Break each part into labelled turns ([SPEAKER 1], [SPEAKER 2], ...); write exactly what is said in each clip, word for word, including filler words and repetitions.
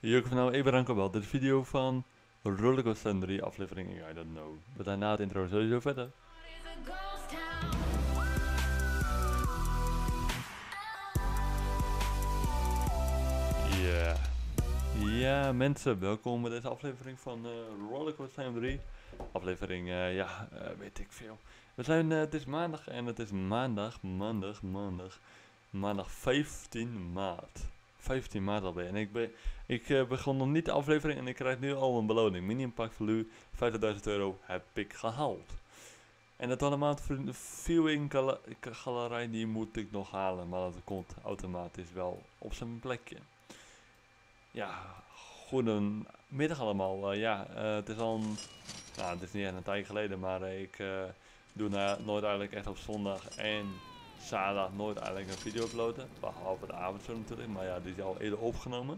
[SPEAKER 1] Jurgen van nou, ik ben Ranko wel. Dit is een video van Rollercoaster drie aflevering, I don't know. We zijn na het intro sowieso verder. Ja. Ja mensen, welkom bij deze aflevering van uh, Rollercoaster drie. Aflevering, uh, ja, uh, weet ik veel. We zijn, uh, het is maandag en het is maandag, maandag, maandag, maandag vijftien maart. vijftien maart alweer. En ik, ben, ik uh, begon nog niet de aflevering en ik krijg nu al een beloning. Mini Impact Value, vijftigduizend euro heb ik gehaald. En dat allemaal viewing galerij, die moet ik nog halen, maar dat komt automatisch wel op zijn plekje. Ja, goedemiddag allemaal. Uh, ja, uh, het is al een, nou, het is niet echt een tijd geleden, maar uh, ik uh, doe nou, nooit eigenlijk echt op zondag en zaterdag nooit eigenlijk een video uploaden. Behalve de avondshow natuurlijk, maar ja, die is al eerder opgenomen.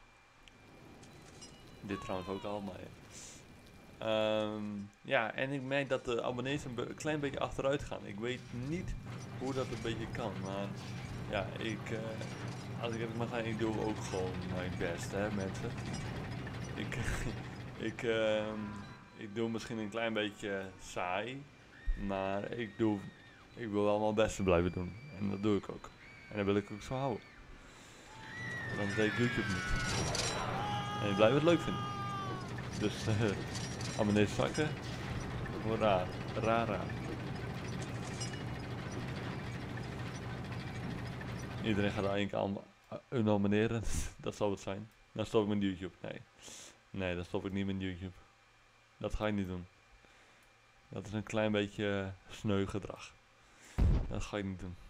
[SPEAKER 1] Dit trouwens ook al, maar ja. Um, ja, en ik merk dat de abonnees een, een klein beetje achteruit gaan. Ik weet niet hoe dat een beetje kan, maar ja, ik, uh, als ik het mag zijn, ik doe ook gewoon mijn best, hè mensen. Ik, ik, uh, ik doe misschien een klein beetje saai, maar ik, doe, ik wil wel mijn best blijven doen. En dat doe ik ook. En dat wil ik ook zo houden. Dan deed ik YouTube niet. En ik blijf het leuk vinden. Dus uh, abonnees zakken. Hoera, rara. Iedereen gaat er één keer aan abonneren. Dat zal het zijn. Dan stop ik met YouTube. Nee. Nee, dan stop ik niet met YouTube. Dat ga ik niet doen. Dat is een klein beetje uh, sneu gedrag. Dat ga ik niet doen.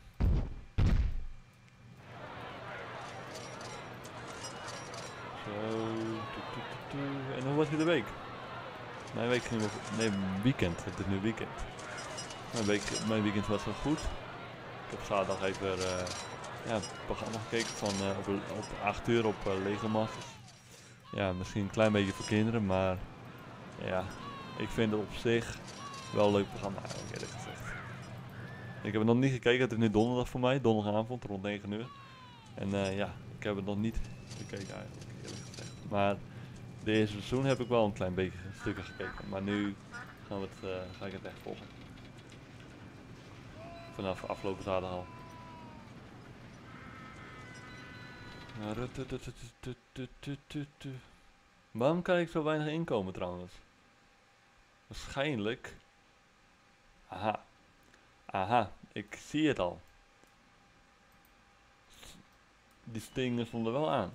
[SPEAKER 1] Zo. En hoe was je de week? Mijn week ging wel goed. Nee, weekend. Het is nu weekend. Mijn, week, mijn weekend was wel goed. Ik heb zaterdag even uh, ja, het programma gekeken van uh, op, op acht uur op uh, Lego Masters. Ja, misschien een klein beetje voor kinderen, maar ja, ik vind het op zich wel een leuk programma eigenlijk, eerlijk gezegd. Ik heb het nog niet gekeken, het is nu donderdag voor mij, donderdagavond rond negen uur. En uh, ja, ik heb het nog niet gekeken eigenlijk, eerlijk gezegd. Maar de eerste seizoen heb ik wel een klein beetje stukken gekeken, maar nu gaan we het, uh, ga ik het echt volgen. Vanaf afgelopen zaterdag al. Waarom krijg ik zo weinig inkomen trouwens? Waarschijnlijk. Aha. Aha, ik zie het al. Die stingen stonden wel aan.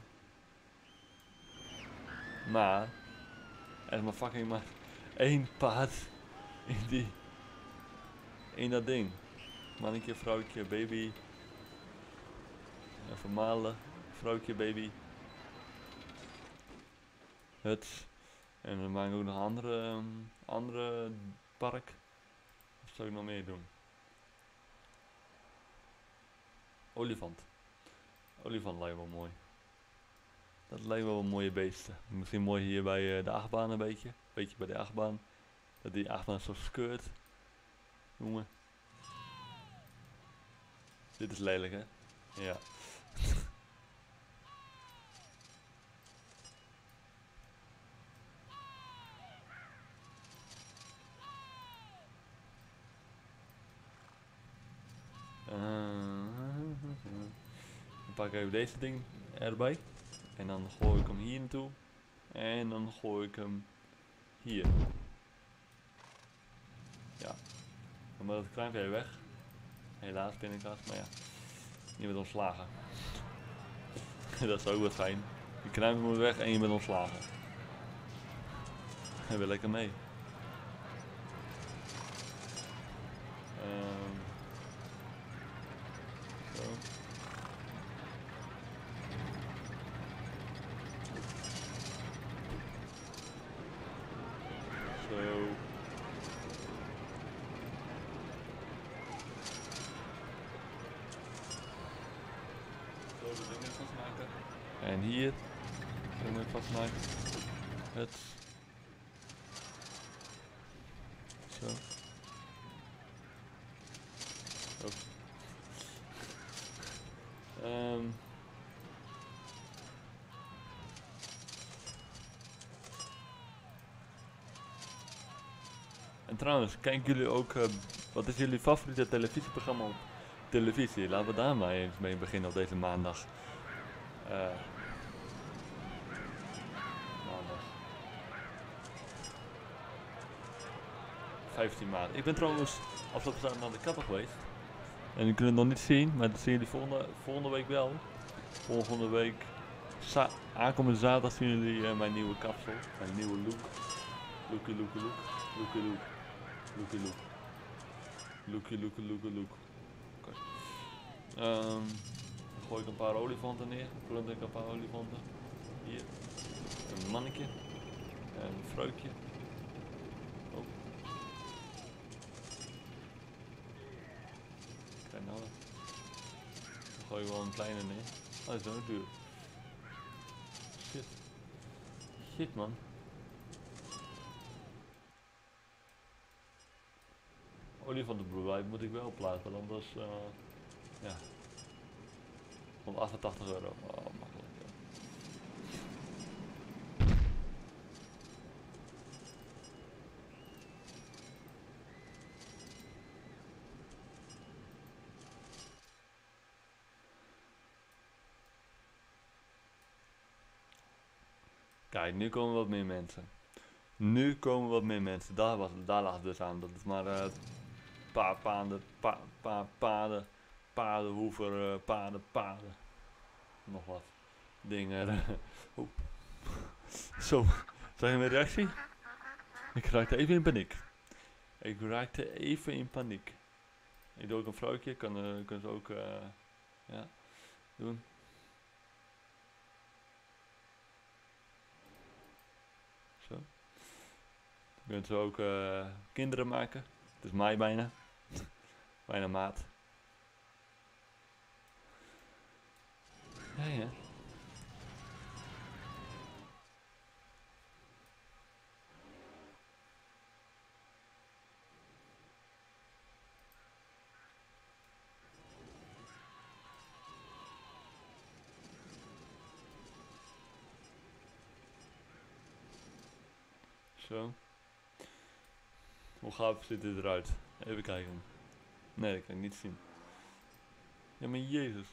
[SPEAKER 1] Maar er is maar fucking maar één paard in die. In dat ding. Mannetje, vrouwtje, baby. Even malen. Vrouwtje, baby. Huts. En dan maak ik ook nog andere, um, andere park. Wat zou ik nog meer doen? Olifant. Olifant lijkt wel mooi. Dat lijkt wel een mooie beesten. Misschien mooi hier bij uh, de achtbaan een beetje. Beetje bij de achtbaan. Dat die achtbaan zo scheurt. Jongen. Dit is lelijk hè? Ja. Dan pak ik even deze ding erbij. En dan gooi ik hem hier naartoe. En dan gooi ik hem hier. Ja. Dan moet het klein beetje weg. Helaas pindakaas, maar ja. Je bent ontslagen. Dat is ook wat fijn. Je kruimp moet weg en je bent ontslagen. En wil lekker mee. Um, zo. Zo. Zo de dingen vastmaken. En hier. Dingen vastmaken. Het. Zo. Zo. Um. En trouwens, kijken jullie ook, uh, wat is jullie favoriete televisieprogramma op televisie? Laten we daar maar eens mee beginnen op deze maandag. Uh, maandag. vijftien maart. Ik ben trouwens afgelopen zaterdag naar de kapper geweest. En jullie kunnen het nog niet zien, maar dat zien jullie volgende, volgende week wel. Volgende week, za aankomende zaterdag zien jullie uh, mijn nieuwe kapsel, mijn nieuwe look. Lookie lookie look, lookie look, lookie look, lookie lookie lookie look. Oké. Okay. Um, dan gooi ik een paar olifanten neer, plunder ik een paar olifanten. Hier, een mannetje, een vrouwtje. Oh. Kijk nou. Dan gooi ik wel een kleine neer. Oh, dat is ook duur. Shit. Shit man. Olifantenbroei moet ik wel plaatsen, want anders uh, ja. honderdachttachtig euro. Oh, makkelijk. Ja. Kijk, nu komen wat meer mensen. Nu komen wat meer mensen. Daar, was, daar lag het dus aan. Dat is maar uh, paar paarden, pa, pa, paarden, paardenhoever, uh, paarden, paarden. Nog wat dingen. Oh. Zo, zag je mijn reactie? Ik raakte even in paniek. Ik raakte even in paniek. Ik doe ook een vrouwtje, kan, uh, kan ze ook uh, ja, doen. Zo. Je kunt zo ook uh, kinderen maken. Het is mei bijna. Bijna maat. Ja, ja. Zo. Hoe gaaf ziet dit eruit? Even kijken. Nee, dat kan ik niet zien. Ja, maar Jezus.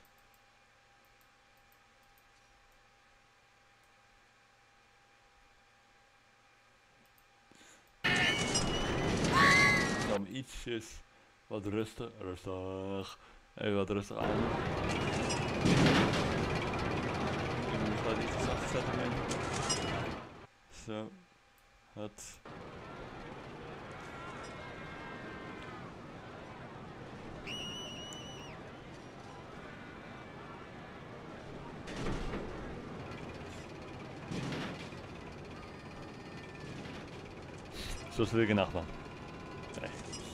[SPEAKER 1] Dan ietsjes wat rustig, rustig. Even wat rustig aan. Ik moet dat iets zacht zetten. Man. Zo. Het. Zo is weer nacht man. Nee.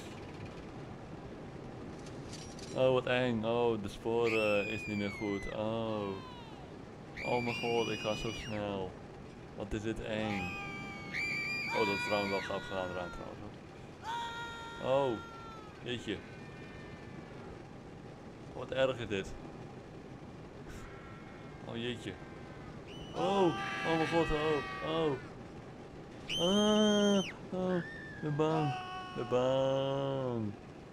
[SPEAKER 1] Oh wat eng. Oh de sporen is niet meer goed. Oh. Oh mijn god, ik ga zo snel. Wat is dit eng. Oh, dat is trouwens wel gaaf gedaan eraan trouwens. Oh, jeetje. Wat erg is dit. Oh jeetje. Oh, oh mijn god, oh, oh. Ah, oh, ik ben bang. Ik ben bang.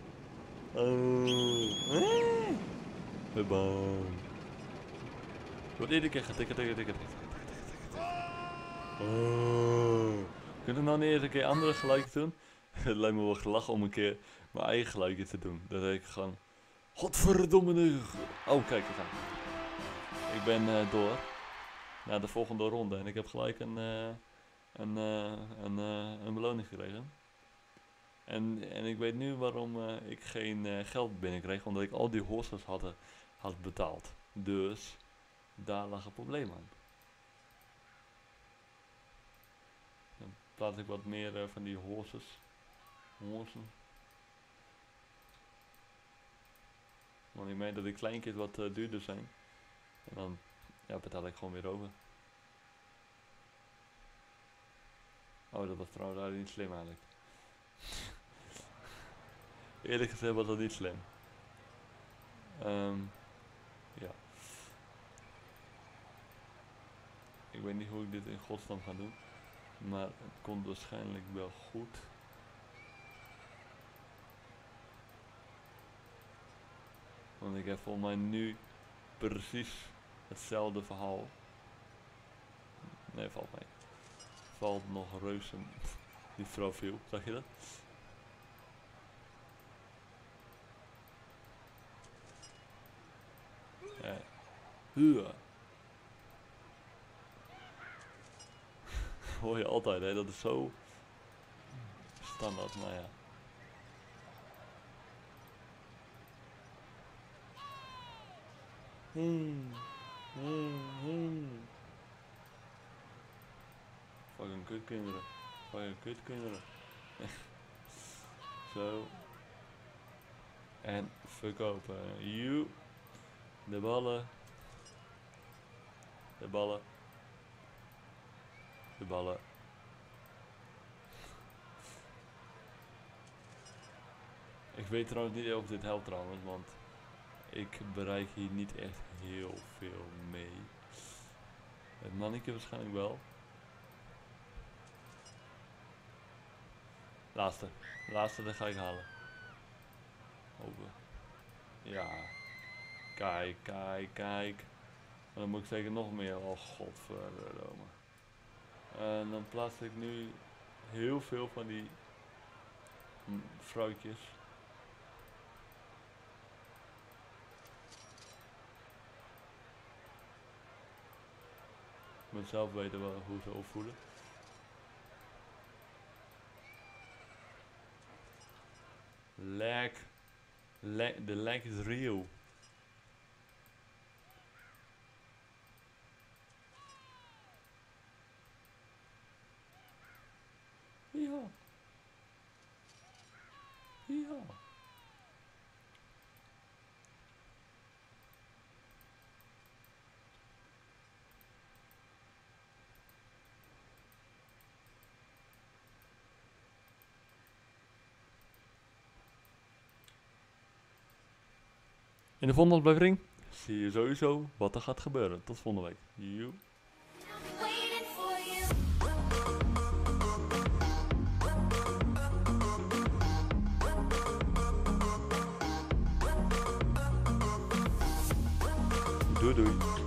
[SPEAKER 1] Oh, ik ben bang. Ik word iedere keer getikken, tikken, tikken, tikken. Oh. Kun je nou niet eens een keer andere geluidjes doen? Het lijkt me wel gelachen om een keer mijn eigen geluidje te doen. Dat ik gewoon... Godverdomme nu. Oh, kijk eens aan. Ik ben uh, door naar de volgende ronde en ik heb gelijk een, uh, een, uh, een, uh, een beloning gekregen. En, en ik weet nu waarom uh, ik geen uh, geld binnenkreeg, omdat ik al die horses had, had betaald. Dus daar lag een probleem aan. Dan plaats ik wat meer uh, van die horses. Horsen. Want ik meen dat die kleinkies wat uh, duurder zijn. En dan ja, betaal ik gewoon weer over. Oh, dat was trouwens eigenlijk niet slim eigenlijk. Eerlijk gezegd was dat niet slim. Um, ja. Ik weet niet hoe ik dit in godsnaam ga doen. Maar het komt waarschijnlijk wel goed. Want ik heb volgens mij nu precies hetzelfde verhaal. Nee, valt mee. Valt nog reuze. Die vrouw viel, zag je dat? Ja. Hua. Hoor je altijd, hè? Dat is zo standaard, maar ja. Hmm. Hmm. Hmm. Fucking kutkinderen. Fucking kutkinderen. Zo. En verkopen. You. De ballen. De ballen. De ballen. Ik weet trouwens niet of dit helpt trouwens, want ik bereik hier niet echt heel veel mee. Het mannetje waarschijnlijk wel. Laatste. Laatste, dat ga ik halen. Open. Ja. Kijk, kijk, kijk. Maar dan moet ik zeker nog meer. Oh, godverdomme. En dan plaats ik nu heel veel van die fruitjes. Ik moet zelf weten wel hoe ze opvoelen. Lag. Lag. De lag is real. Ja. Ja. In de volgende aflevering zie je sowieso wat er gaat gebeuren. Tot volgende week. Joe. Doei doei.